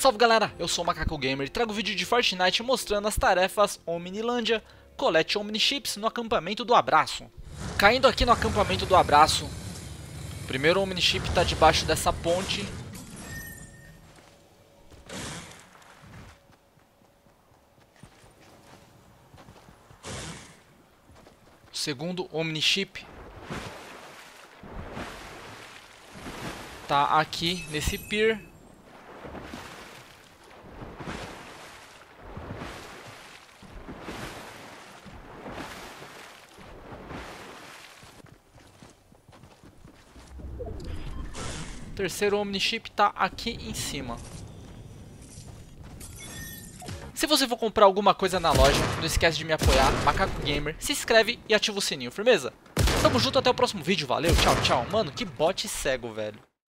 Salve galera, eu sou o Macaco Gamer e trago vídeo de Fortnite mostrando as tarefas Omnilândia, colete Omniships no acampamento do Abraço. Caindo aqui no acampamento do Abraço, o primeiro Omniship está debaixo dessa ponte. O segundo Omniship tá aqui nesse pier. O terceiro Omniship tá aqui em cima. Se você for comprar alguma coisa na loja, não esquece de me apoiar, Macaco Gamer, se inscreve e ativa o sininho, firmeza? Tamo junto, até o próximo vídeo, valeu, tchau, tchau. Mano, que bot cego, velho.